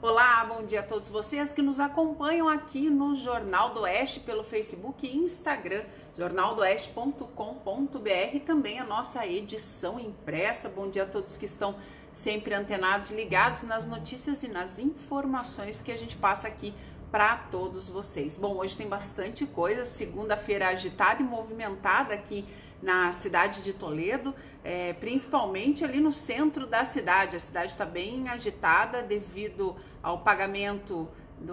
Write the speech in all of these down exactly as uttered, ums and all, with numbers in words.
Olá, bom dia a todos vocês que nos acompanham aqui no Jornal do Oeste pelo Facebook e Instagram, jornal do oeste ponto com ponto br, e também a nossa edição impressa. Bom dia a todos que estão sempre antenados e ligados nas notícias e nas informações que a gente passa aqui para todos vocês. Bom, hoje tem bastante coisa, segunda-feira agitada e movimentada aqui na cidade de Toledo, é, principalmente ali no centro da cidade. A cidade está bem agitada devido ao pagamento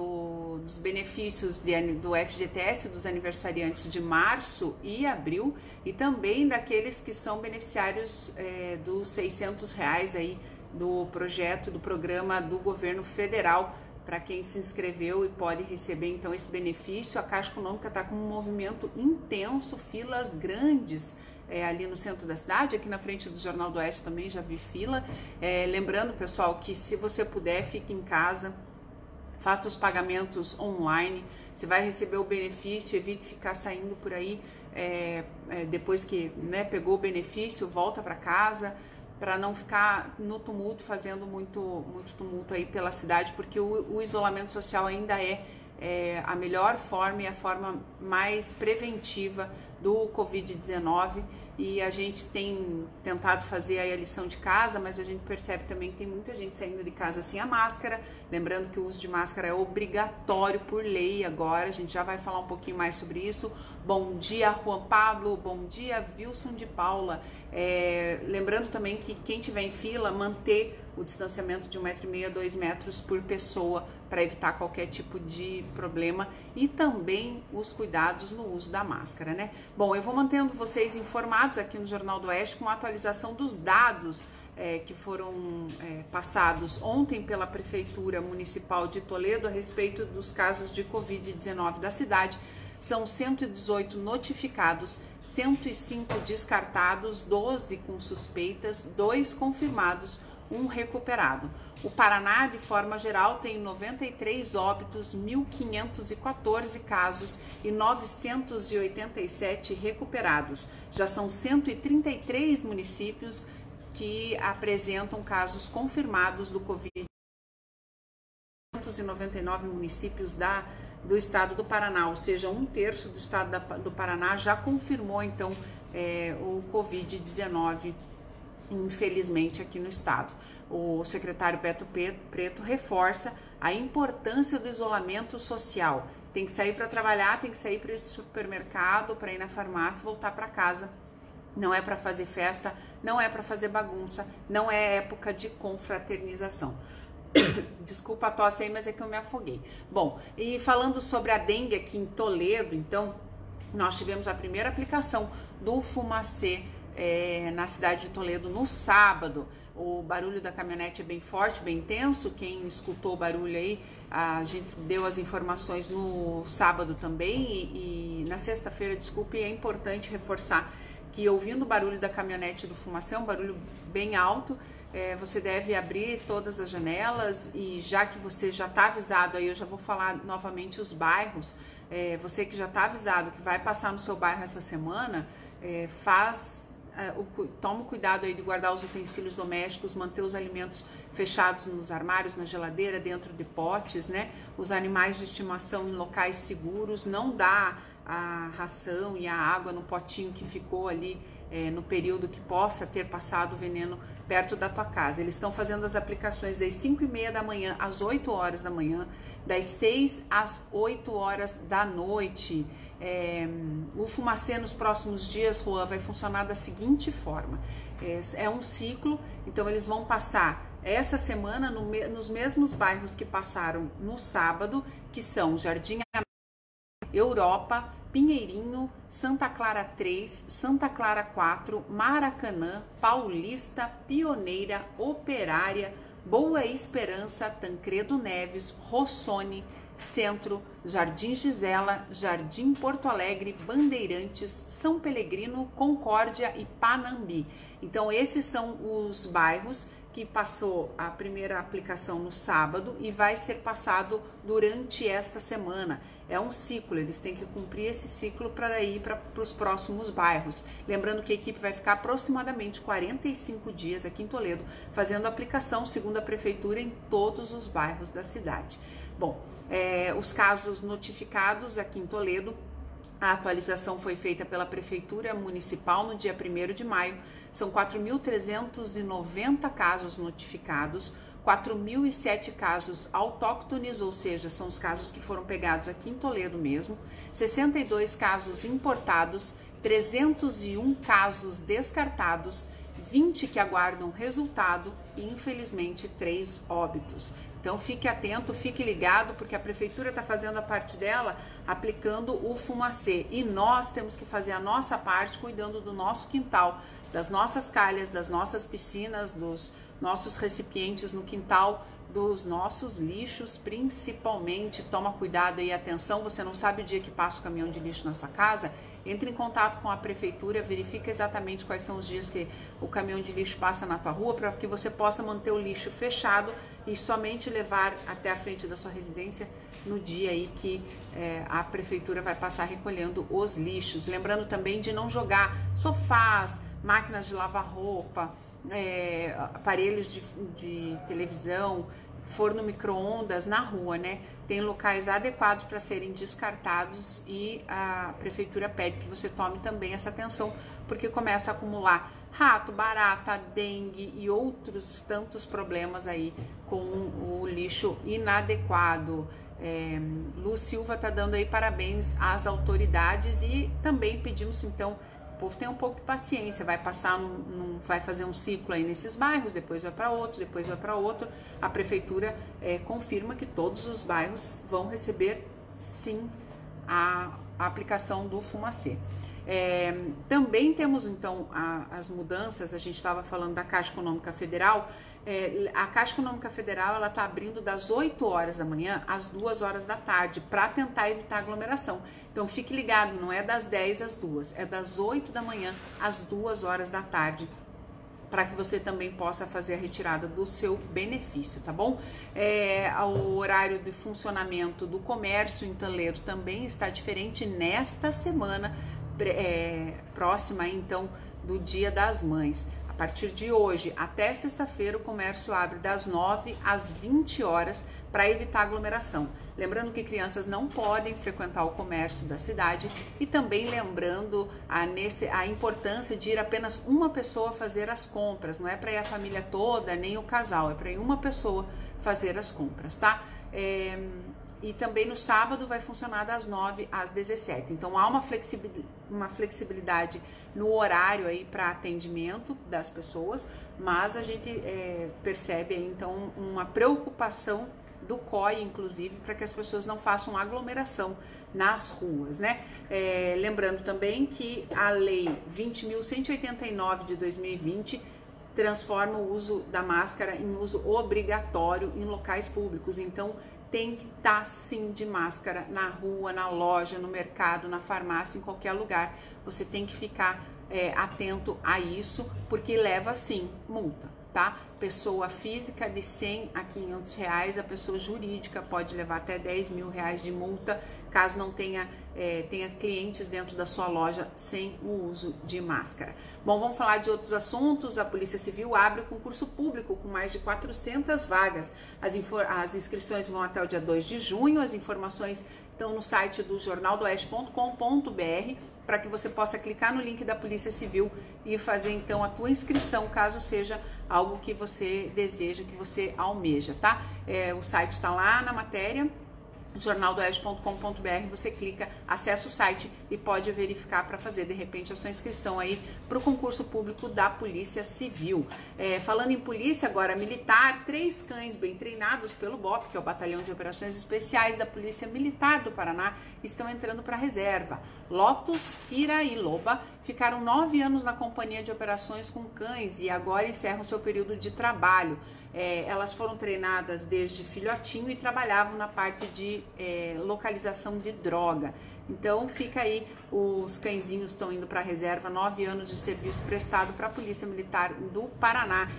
do, dos benefícios de, do F G T S dos aniversariantes de março e abril, e também daqueles que são beneficiários é, dos seiscentos reais aí do projeto, do programa do governo federal, para quem se inscreveu e pode receber então esse benefício. A Caixa Econômica está com um movimento intenso, filas grandes é, ali no centro da cidade, aqui na frente do Jornal do Oeste também já vi fila. É, lembrando, pessoal, que se você puder, fique em casa, faça os pagamentos online, você vai receber o benefício, evite ficar saindo por aí é, é, depois que né, pegou o benefício, volta para casa, para não ficar no tumulto, fazendo muito, muito tumulto aí pela cidade, porque o, o isolamento social ainda é, é a melhor forma e a forma mais preventiva do covid dezenove, e a gente tem tentado fazer aí a lição de casa, mas a gente percebe também que tem muita gente saindo de casa sem a máscara. Lembrando que o uso de máscara é obrigatório por lei agora, a gente já vai falar um pouquinho mais sobre isso. Bom dia, Juan Pablo, bom dia, Wilson de Paula. É, lembrando também que quem tiver em fila, manter o distanciamento de um metro e meio a dois metros por pessoa, para evitar qualquer tipo de problema, e também os cuidados no uso da máscara, né? Bom, eu vou mantendo vocês informados aqui no Jornal do Oeste com a atualização dos dados é, que foram é, passados ontem pela Prefeitura Municipal de Toledo a respeito dos casos de covid dezenove da cidade. São cento e dezoito notificados, cento e cinco descartados, doze com suspeitas, dois confirmados, um recuperado. O Paraná, de forma geral, tem noventa e três óbitos, mil quinhentos e quatorze casos e novecentos e oitenta e sete recuperados. Já são cento e trinta e três municípios que apresentam casos confirmados do Covid. duzentos e noventa e nove municípios da, do estado do Paraná, ou seja, um terço do estado da, do Paraná já confirmou, então, é, o covid dezenove, infelizmente, aqui no estado. O secretário Beto Preto reforça a importância do isolamento social. Tem que sair para trabalhar, tem que sair para ir no supermercado, para ir na farmácia, voltar para casa. Não é para fazer festa, não é para fazer bagunça, não é época de confraternização. Desculpa a tosse aí, mas é que eu me afoguei. Bom, e falando sobre a dengue aqui em Toledo, então, nós tivemos a primeira aplicação do Fumacê é, na cidade de Toledo no sábado. O barulho da caminhonete é bem forte, bem intenso. Quem escutou o barulho aí, a gente deu as informações no sábado também, e, e na sexta-feira, desculpe, é importante reforçar que ouvindo o barulho da caminhonete do Fumacê, é um barulho bem alto, é, você deve abrir todas as janelas, e já que você já está avisado, aí eu já vou falar novamente os bairros, é, você que já está avisado que vai passar no seu bairro essa semana, é, faz... toma cuidado aí de guardar os utensílios domésticos, manter os alimentos fechados nos armários, na geladeira, dentro de potes, né? Os animais de estimação em locais seguros, não dá a ração e a água no potinho que ficou ali é, no período que possa ter passado o veneno perto da tua casa. Eles estão fazendo as aplicações das cinco e meia da manhã às oito horas da manhã, das seis às oito horas da noite. É, o Fumacê nos próximos dias, Juan, vai funcionar da seguinte forma: é, é um ciclo, então eles vão passar essa semana no, nos mesmos bairros que passaram no sábado, que são Jardim Europa, Pinheirinho, Santa Clara três, Santa Clara quatro, Maracanã, Paulista, Pioneira, Operária, Boa Esperança, Tancredo Neves, Rossoni, Centro, Jardim Gisela, Jardim Porto Alegre, Bandeirantes, São Pelegrino, Concórdia e Panambi. Então esses são os bairros que passou a primeira aplicação no sábado e vai ser passado durante esta semana. É um ciclo, eles têm que cumprir esse ciclo para ir para os próximos bairros. Lembrando que a equipe vai ficar aproximadamente quarenta e cinco dias aqui em Toledo, fazendo a aplicação, segundo a prefeitura, em todos os bairros da cidade. Bom, é, os casos notificados aqui em Toledo, a atualização foi feita pela Prefeitura Municipal no dia primeiro de maio, são quatro mil trezentos e noventa casos notificados, quatro mil e sete casos autóctones, ou seja, são os casos que foram pegados aqui em Toledo mesmo, sessenta e dois casos importados, trezentos e um casos descartados, vinte que aguardam resultado e, infelizmente, três óbitos. Então, fique atento, fique ligado, porque a prefeitura está fazendo a parte dela, aplicando o fumacê. E nós temos que fazer a nossa parte, cuidando do nosso quintal, das nossas calhas, das nossas piscinas, dos nossos recipientes no quintal, dos nossos lixos, principalmente. Toma cuidado e atenção, você não sabe o dia que passa o caminhão de lixo na sua casa? Entre em contato com a prefeitura, verifica exatamente quais são os dias que o caminhão de lixo passa na tua rua, para que você possa manter o lixo fechado e somente levar até a frente da sua residência no dia aí que é, a prefeitura vai passar recolhendo os lixos. Lembrando também de não jogar sofás, máquinas de lavar roupa, é, aparelhos de, de televisão, forno micro-ondas na rua, né? Tem locais adequados para serem descartados e a prefeitura pede que você tome também essa atenção, porque começa a acumular rato, barata, dengue e outros tantos problemas aí com o lixo inadequado. É, Lu Silva está dando aí parabéns às autoridades e também pedimos então, o povo tem um pouco de paciência, vai passar, num, num, vai fazer um ciclo aí nesses bairros, depois vai para outro, depois vai para outro. A prefeitura é, confirma que todos os bairros vão receber sim a, a aplicação do fumacê. É, também temos então a, as mudanças, a gente estava falando da Caixa Econômica Federal. É, a Caixa Econômica Federal ela está abrindo das oito horas da manhã às duas horas da tarde para tentar evitar aglomeração. Então fique ligado, não é das dez às duas, é das oito da manhã às duas horas da tarde, para que você também possa fazer a retirada do seu benefício, tá bom? É, o horário de funcionamento do comércio em Toledo também está diferente nesta semana é, próxima, então, do Dia das Mães. A partir de hoje até sexta-feira, o comércio abre das nove às vinte horas para evitar aglomeração. Lembrando que crianças não podem frequentar o comércio da cidade e também lembrando a, nesse, a importância de ir apenas uma pessoa fazer as compras. Não é para ir a família toda, nem o casal, é para ir uma pessoa fazer as compras, tá? É, e também no sábado vai funcionar das nove às dezessete. Então há uma flexibilidade, uma flexibilidade no horário aí para atendimento das pessoas, mas a gente é, percebe aí então uma preocupação do C O I, inclusive, para que as pessoas não façam aglomeração nas ruas, né? É, lembrando também que a Lei vinte mil cento e oitenta e nove de dois mil e vinte transforma o uso da máscara em uso obrigatório em locais públicos. Então, tem que estar sim de máscara na rua, na loja, no mercado, na farmácia, em qualquer lugar. Você tem que ficar é, atento a isso, porque leva sim multa, tá? Pessoa física de cem a quinhentos reais, a pessoa jurídica pode levar até dez mil reais de multa, caso não tenha, é, tenha clientes dentro da sua loja sem o uso de máscara. Bom, vamos falar de outros assuntos. A Polícia Civil abre o concurso público com mais de quatrocentas vagas. As, as inscrições vão até o dia dois de junho, as informações estão no site do jornal do oeste ponto com ponto br, para que você possa clicar no link da Polícia Civil e fazer então a tua inscrição, caso seja algo que você deseja, que você almeja, tá? É, o site está lá na matéria, jornal do oeste ponto com ponto br, você clica, acessa o site e pode verificar para fazer de repente a sua inscrição aí para o concurso público da Polícia Civil. É, falando em polícia, agora militar, três cães bem treinados pelo B O P, que é o Batalhão de Operações Especiais da Polícia Militar do Paraná, estão entrando para a reserva. Lotus, Kira e Loba ficaram nove anos na companhia de operações com cães e agora encerram seu período de trabalho. é, elas foram treinadas desde filhotinho e trabalhavam na parte de é, localização de droga. Então fica aí, os cãezinhos estão indo para a reserva, nove anos de serviço prestado para a Polícia Militar do Paraná.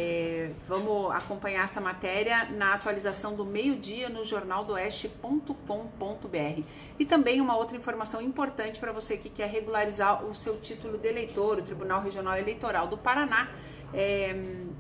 É, vamos acompanhar essa matéria na atualização do meio-dia no jornal do oeste ponto com ponto br. E também uma outra informação importante para você que quer regularizar o seu título de eleitor. O Tribunal Regional Eleitoral do Paraná É,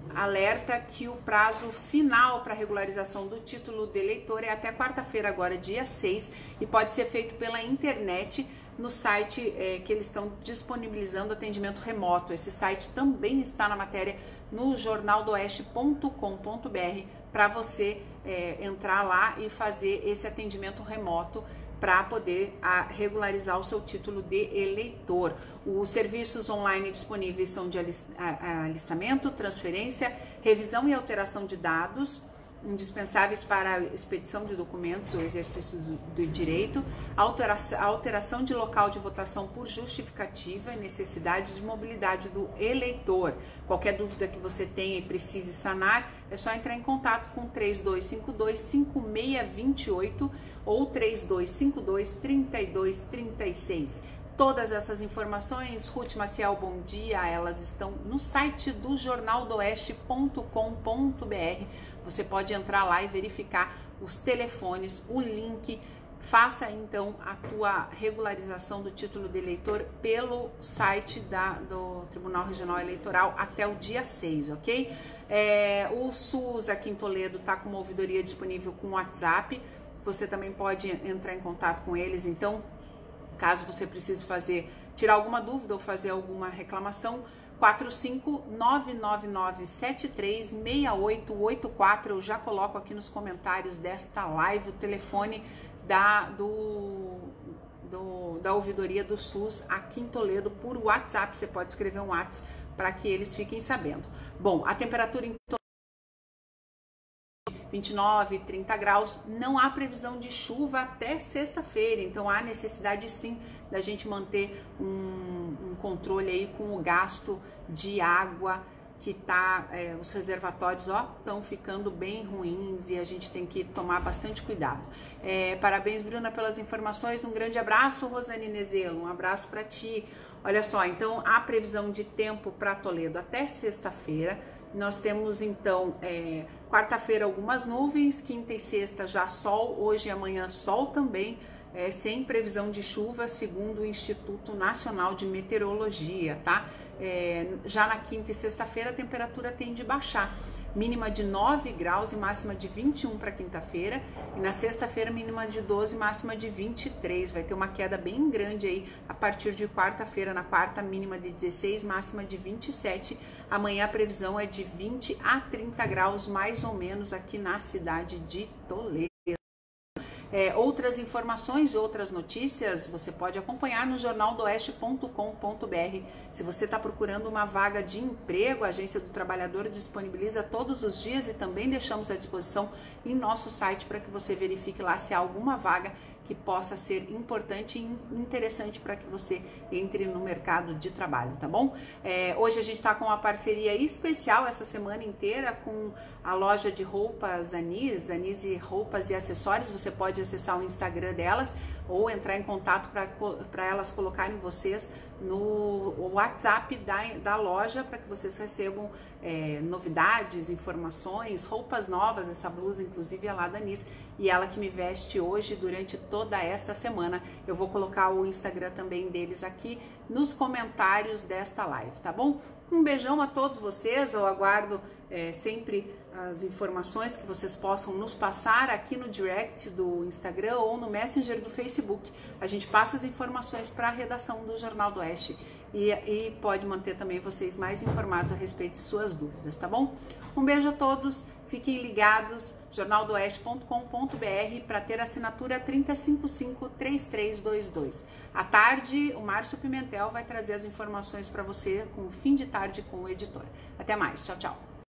alerta que o prazo final para regularização do título de eleitor é até quarta-feira, agora dia seis, e pode ser feito pela internet no site é, que eles estão disponibilizando atendimento remoto. Esse site também está na matéria no jornal do oeste ponto com ponto br para você é, entrar lá e fazer esse atendimento remoto para poder a, regularizar o seu título de eleitor. Os serviços online disponíveis são de alistamento, transferência, revisão e alteração de dados, indispensáveis para a expedição de documentos ou exercício do, do direito, alteração, alteração de local de votação por justificativa e necessidade de mobilidade do eleitor. Qualquer dúvida que você tenha e precise sanar, é só entrar em contato com três dois cinco dois, cinco seis dois oito ou três dois cinco dois, três dois três seis. Todas essas informações, Ruth Maciel, bom dia, elas estão no site do jornal do oeste ponto com ponto br. Você pode entrar lá e verificar os telefones, o link. Faça então a tua regularização do título de eleitor pelo site da, do Tribunal Regional Eleitoral até o dia seis, ok? É, o SUS aqui em Toledo está com uma ouvidoria disponível com WhatsApp. Você também pode entrar em contato com eles, então, caso você precise fazer, tirar alguma dúvida ou fazer alguma reclamação, quatro cinco nove nove nove sete três seis oito oito quatro. Eu já coloco aqui nos comentários desta live o telefone da, do, do, da ouvidoria do SUS aqui em Toledo por WhatsApp. Você pode escrever um WhatsApp para que eles fiquem sabendo. Bom, a temperatura em vinte e nove, trinta graus, não há previsão de chuva até sexta-feira, então há necessidade sim da gente manter um, um controle aí com o gasto de água que tá, é, os reservatórios ó estão ficando bem ruins e a gente tem que tomar bastante cuidado. É, parabéns, Bruna, pelas informações, um grande abraço, Rosane Nezelo, um abraço para ti. Olha só, então a previsão de tempo para Toledo até sexta-feira. Nós temos então é, quarta-feira algumas nuvens, quinta e sexta já sol, hoje e amanhã sol também, é, sem previsão de chuva, segundo o Instituto Nacional de Meteorologia, tá? É, já na quinta e sexta-feira a temperatura tende a baixar, mínima de nove graus e máxima de vinte e um para quinta-feira, e na sexta-feira mínima de doze, máxima de vinte e três, vai ter uma queda bem grande aí a partir de quarta-feira, na quarta mínima de dezesseis, máxima de vinte e sete, amanhã a previsão é de vinte a trinta graus mais ou menos aqui na cidade de Toledo. É, outras informações, outras notícias, você pode acompanhar no jornal do oeste ponto com ponto br. Se você está procurando uma vaga de emprego, a Agência do Trabalhador disponibiliza todos os dias e também deixamos à disposição em nosso site para que você verifique lá se há alguma vaga que possa ser importante e interessante para que você entre no mercado de trabalho, tá bom? É, hoje a gente está com uma parceria especial essa semana inteira com a loja de roupas Anis, Anis e Roupas e Acessórios. Você pode acessar o Instagram delas ou entrar em contato para elas colocarem vocês no WhatsApp da, da loja para que vocês recebam é, novidades, informações, roupas novas. Essa blusa inclusive é lá da Anis e ela que me veste hoje durante toda esta semana. Eu vou colocar o Instagram também deles aqui nos comentários desta live, tá bom? Um beijão a todos vocês, eu aguardo é, sempre as informações que vocês possam nos passar aqui no direct do Instagram ou no Messenger do Facebook. A gente passa as informações para a redação do Jornal do Oeste e, e pode manter também vocês mais informados a respeito de suas dúvidas, tá bom? Um beijo a todos, fiquem ligados, jornal do oeste ponto com ponto br para ter assinatura trinta cinquenta e cinco, trinta e três vinte e dois. À tarde, o Márcio Pimentel vai trazer as informações para você com o fim de tarde com o editor. Até mais, tchau, tchau.